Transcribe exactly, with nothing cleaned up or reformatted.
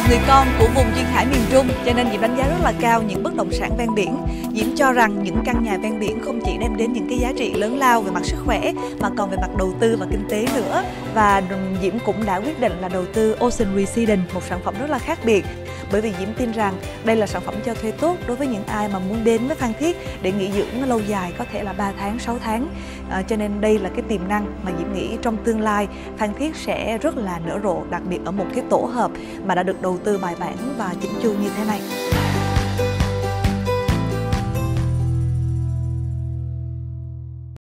người con của vùng duyên hải miền Trung, cho nên Diễm đánh giá rất là cao những bất động sản ven biển. Diễm cho rằng những căn nhà ven biển không chỉ đem đến những cái giá trị lớn lao về mặt sức khỏe mà còn về mặt đầu tư và kinh tế nữa. Và Diễm cũng đã quyết định là đầu tư Ocean Residence, một sản phẩm rất là khác biệt. Bởi vì Diễm tin rằng đây là sản phẩm cho thuê tốt đối với những ai mà muốn đến với Phan Thiết để nghỉ dưỡng lâu dài, có thể là ba tháng, sáu tháng. À, cho nên đây là cái tiềm năng mà Diễm nghĩ trong tương lai Phan Thiết sẽ rất là nở rộ, đặc biệt ở một cái tổ hợp mà đã được đầu tư bài bản và chỉnh chu như thế này.